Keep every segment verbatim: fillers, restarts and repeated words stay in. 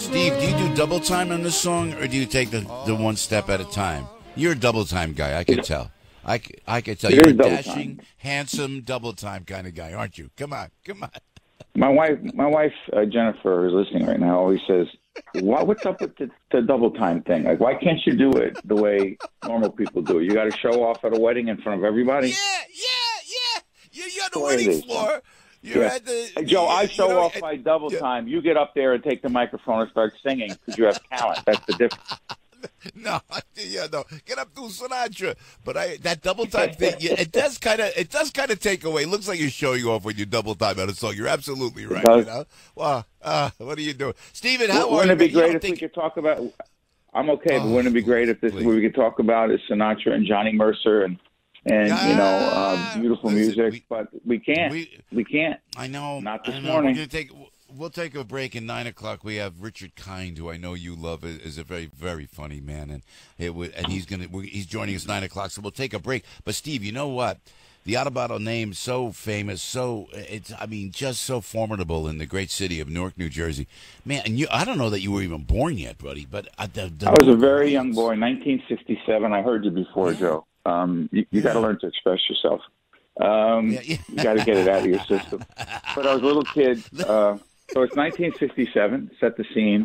Steve, do you do double time on this song, or do you take the, the one step at a time? You're a double time guy, I can tell. I, c- I can tell. It You're is a double dashing, time. handsome, double time kind of guy, aren't you? Come on, come on. My wife, my wife uh, Jennifer, is listening right now. Always says, what, "What's up with the, the double time thing? Like, why can't you do it the way normal people do it? You got to show off at a wedding in front of everybody." Yeah, yeah, yeah. You're, you're on the The way it wedding is, floor. You're Yeah. at the. Hey, Joe, I you show know, off and- by double yeah. time. You get up there and take the microphone and start singing because you have talent. That's the difference. No, yeah, no. Get up to Sinatra, but I that double time thing. Yeah, it does kind of, it does kind of take away. It looks like you're showing off when you double time on a song. You're absolutely right. You does. know. Well, uh, what are you doing, Stephen? How are Wouldn't you? it be man? You great don't if think- we could talk about? I'm okay, but Oh, wouldn't it be great if this please. what we could talk about is Sinatra and Johnny Mercer and and you know uh, beautiful Listen, music, we- but we can't. we- We can't. I know. Not this I know. morning. We're gonna take. We'll take a break at nine o'clock. We have Richard Kind, who I know you love, is is a very, very funny man, and it would, and he's gonna we- he's joining us nine o'clock. So we'll take a break. But Steve, you know what? The Autobottle name, so famous, so it's I mean, just so formidable in the great city of Newark, New Jersey, man. And you, I don't know that you were even born yet, buddy. But uh, the, the I was a Newark very riots- young boy, nineteen sixty-seven. I heard you before, Yeah. Joe. Um, you you got to Yeah. learn to express yourself. Um, Yeah, yeah. You got to get it out of your system. But I was a little kid. Uh, so it's nineteen sixty-seven. Set the scene.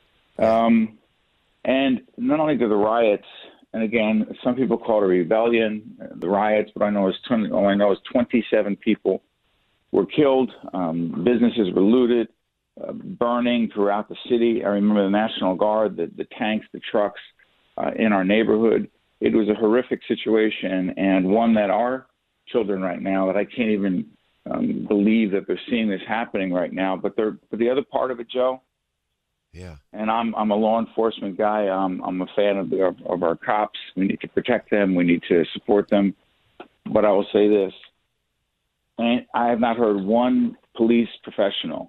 Um, and not only do the riots, and again, some people call it a rebellion, uh, the riots, but I know is twenty. All I know is twenty-seven people were killed. Um, businesses were looted, uh, burning throughout the city. I remember the National Guard, the, the tanks, the trucks uh, in our neighborhood. It was a horrific situation, and one that our children right now, that I can't even um, believe that they're seeing this happening right now. But they're, but the other part of it, Joe, Yeah. and I'm I'm a law enforcement guy. I'm I'm a fan of, the, of of our cops. We need to protect them. We need to support them. But I will say this: and I have not heard one police professional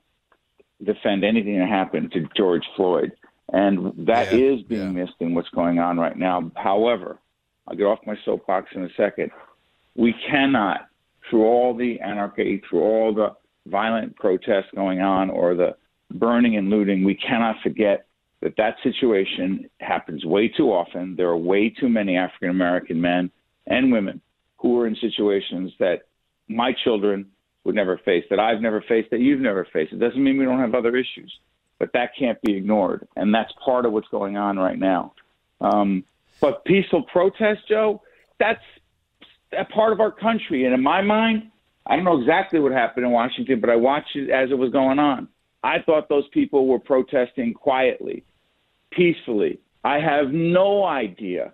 defend anything that happened to George Floyd, and that Yeah, is being yeah. missed in what's going on right now. However, I'll get off my soapbox in a second. We cannot, through all the anarchy, through all the violent protests going on, or the burning and looting, we cannot forget that that situation happens way too often. There are way too many African American men and women who are in situations that my children would never face, that I've never faced, that you've never faced. It doesn't mean we don't have other issues, but that can't be ignored, and that's part of what's going on right now. Um, but peaceful protest, Joe, that's a part of our country, and in my mind, I don't know exactly what happened in Washington, but I watched it as it was going on. I thought those people were protesting quietly, peacefully. I have no idea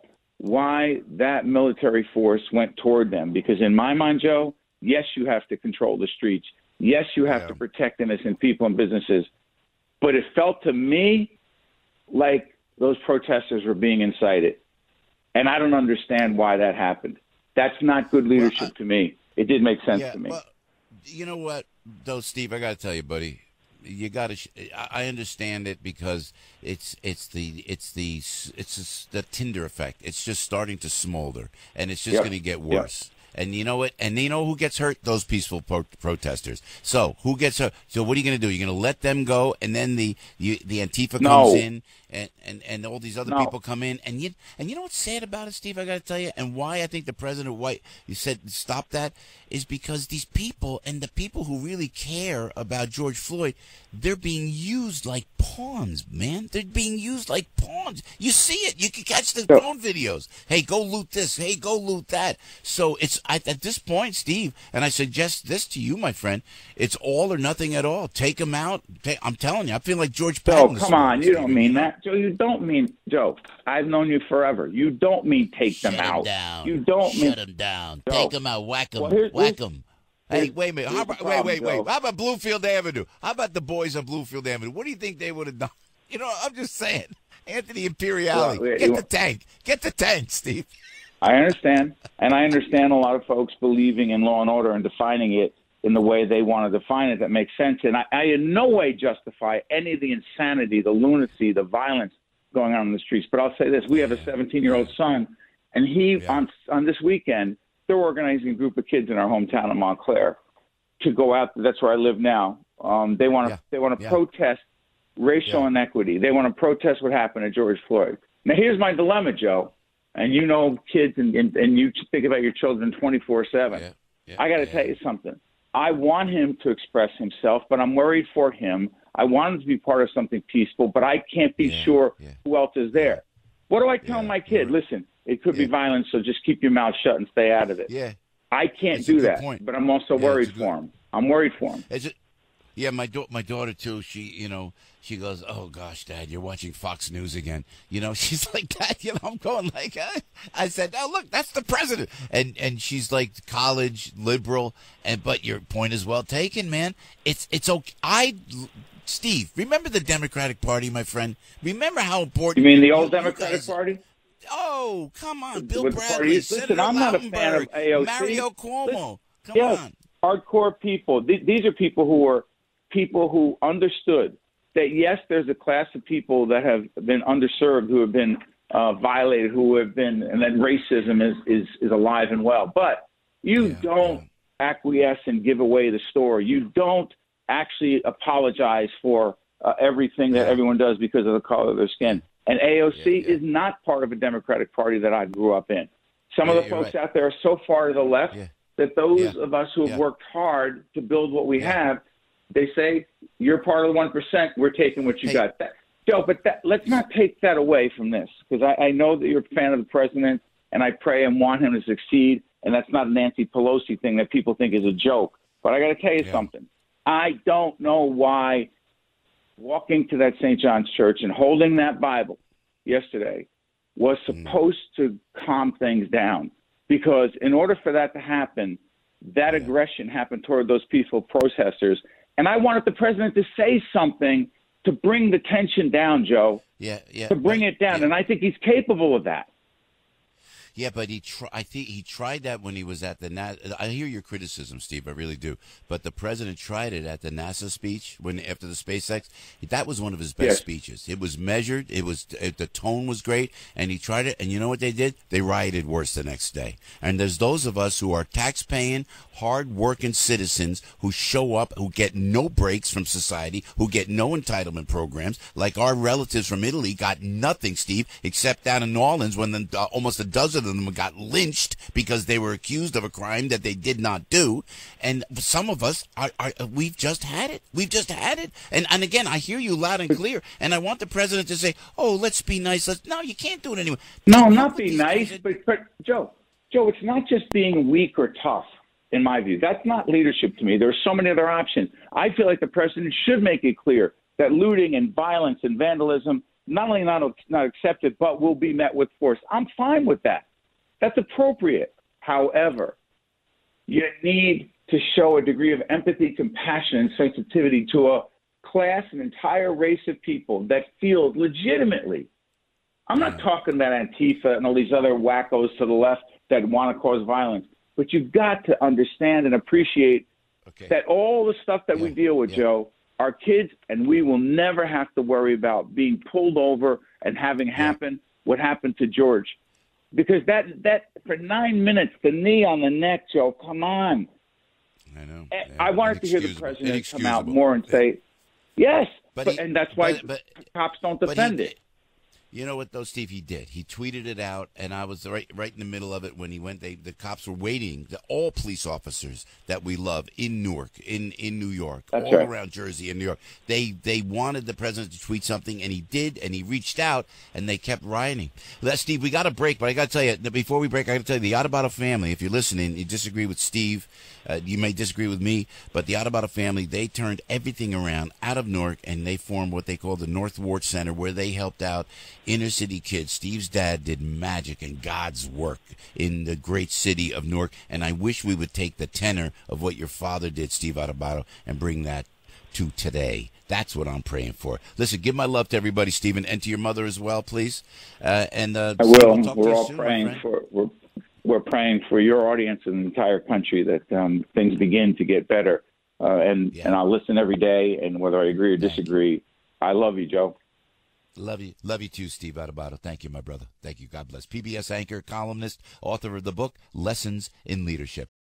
why that military force went toward them, because in my mind, Joe, yes, you have to control the streets. Yes, you have Yeah. to protect innocent people and businesses. But it felt to me like those protesters were being incited. And I don't understand why that happened. That's not good leadership Well, I- to me. It did make sense Yeah, to me. well, you know what, though, Steve, I got to tell you, buddy, you got to. Sh- I I understand it because it's it's the it's the it's just the Tinder effect. It's just starting to smolder, and it's just Yep. going to get Yep. worse. And you know what? And you know who gets hurt? Those peaceful pro- protesters. So who gets hurt? So what are you going to do? You're going to let them go, and then the the, the Antifa comes No. in, and, and, and all these other No. people come in, and you and you know what's sad about it, Steve? I got to tell you, and why I think the President White you said stop that is because these people and the people who really care about George Floyd, they're being used like pawns, man. They're being used like pawns. You see it. You can catch the Yeah. phone videos. Hey, go loot this. Hey, go loot that. So it's I, at this point, Steve, and I suggest this to you, my friend. It's all or nothing at all. Take them out. Take, I'm telling you, I feel like George Joe, Patton. this come on. morning, You don't Steve, mean know? that. Joe, you don't mean, Joe, I've known you forever. You don't mean take Shut them 'em out. down. You don't Shut mean. them down. Joe. Take them out. Whack them. Well, here's- Whack here's- them. Hey, here's- wait a minute. How here's the about, wait, problem, wait, wait. Joe. How about Bluefield Avenue? How about the boys on Bluefield Avenue? What do you think they would have done? You know, I'm just saying. Anthony Imperiali. Well, Get you- the tank. Get the tank, Steve. I understand, and I understand a lot of folks believing in law and order and defining it in the way they want to define it that makes sense. And I, I in no way justify any of the insanity, the lunacy, the violence going on in the streets. But I'll say this: we have a seventeen-year-old son, and he Yeah. on on this weekend they're organizing a group of kids in our hometown of Montclair to go out. That's where I live now. Um, they want to Yeah. they want to Yeah. protest racial Yeah. inequity. They want to protest what happened to George Floyd. Now, here's my dilemma, Joe. And you know kids, and, and, and you think about your children twenty-four seven. Yeah. Yeah. I got to yeah. tell you something. I want him to express himself, but I'm worried for him. I want him to be part of something peaceful, but I can't be Yeah, sure yeah. who else is there. What do I tell Yeah, my kid? you're right. Listen, it could be Yeah. violence, so just keep your mouth shut and stay out of it. Yeah. I can't It's a do good that, point. but I'm also Yeah, worried it's a for good- him. I'm worried for him. Is it? Yeah, my da- my daughter too. She, you know, she goes, "Oh gosh, Dad, you're watching Fox News again." You know, she's like that. You know, I'm going like, uh, I said, "Oh look, that's the president," and and she's like college liberal, and but your point is well taken, man. It's it's okay. I, Steve, remember the Democratic Party, my friend. Remember how important. You mean the old you Democratic guys- Party? Oh, come on, Bill With the party Bradley, is- listen, Senator I'm not a fan of Lautenberg, A O C. Mario Cuomo. Come Yes, on. hardcore people. Th- These are people who are people who understood that, yes, there's a class of people that have been underserved, who have been uh, violated, who have been, and then racism is, is, is alive and well. But you Yeah, don't acquiesce and give away the story. You don't actually apologize for uh, everything that Yeah. everyone does because of the color of their skin. And A O C Yeah, yeah. is not part of a Democratic Party that I grew up in. Some Yeah, of the you're folks right. out there are so far to the left Yeah. that those Yeah. of us who have Yeah. worked hard to build what we Yeah. have, they say, you're part of the one percent, we're taking what you Hey. got. That, Joe, but that, let's not take that away from this, because I, I know that you're a fan of the president, and I pray and want him to succeed, and that's not a Nancy Pelosi thing that people think is a joke. But I got to tell you Yeah. something. I don't know why walking to that Saint John's Church and holding that Bible yesterday was supposed to calm things down. Because in order for that to happen, that aggression happened toward those peaceful protesters. And I wanted the president to say something to bring the tension down, Joe, Yeah, yeah. to bring but- it down. yeah. And I think he's capable of that. Yeah, but he tr- I think he tried that when he was at the Na- I hear your criticism, Steve, I really do. But the president tried it at the NASA speech when after the SpaceX. That was one of his best Yes. speeches. It was measured. It was it, the tone was great, and he tried it. And you know what they did? They rioted worse the next day. And there's those of us who are tax-paying, hard-working citizens who show up, who get no breaks from society, who get no entitlement programs. Like our relatives from Italy got nothing, Steve, except down in New Orleans when the, uh, almost a dozen of them got lynched because they were accused of a crime that they did not do. And some of us are, are we've just had it. We've just had it. And and again, I hear you loud and clear. And I want the president to say, "Oh, let's be nice." Let's no, you can't do it anyway. No, Take not up with be these nice, guys. but, but Joe, Joe, it's not just being weak or tough, in my view. That's not leadership to me. There are so many other options. I feel like the president should make it clear that looting and violence and vandalism not only not not accepted, but will be met with force. I'm fine with that. That's appropriate. However, you need to show a degree of empathy, compassion, and sensitivity to a class, an entire race of people that feel legitimately. I'm not talking about Antifa and all these other wackos to the left that want to cause violence, but you've got to understand and appreciate Okay. that all the stuff that we Yeah, deal with, yeah. Joe, our kids, and we will never have to worry about being pulled over and having happen what happened to George. Because that, that for nine minutes, the knee on the neck, Joe, come on. I know. Eh, Yeah, I wanted to hear the inexcusable. president come out Inexcusable. more and say, yes, But but he- and that's why but- but- cops don't but he defend did- it. You know what, though, Steve? He did. He tweeted it out, and I was right, right in the middle of it when he went. They, the cops were waiting. The, all police officers that we love in Newark, in, in New York, That's all right. around Jersey and New York. They they wanted the president to tweet something, and he did. And he reached out, and they kept rioting. Well, Steve, we got to break, but I got to tell you that before we break, I got to tell you the Adubato family. If you're listening, you disagree with Steve. Uh, you may disagree with me, but the Adubato family, they turned everything around out of Newark, and they formed what they call the North Ward Center, where they helped out inner city kids. Steve's dad did magic and God's work in the great city of Newark, and I wish we would take the tenor of what your father did, Steve Adubato, and bring that to today. That's what I'm praying for. Listen, give my love to everybody, Stephen, and to your mother as well, please. Uh, and uh, I Steve, will. we'll talk to We're you all soon, my praying friend. for we're, we're praying for your audience and the entire country that um, things begin to get better. Uh, and Yeah. and I'll listen every day, and whether I agree or Thank you. disagree, I love you, Joe. Love you. Love you too, Steve Adubato. Thank you, my brother. Thank you. God bless. P B S anchor, columnist, author of the book, Lessons in Leadership.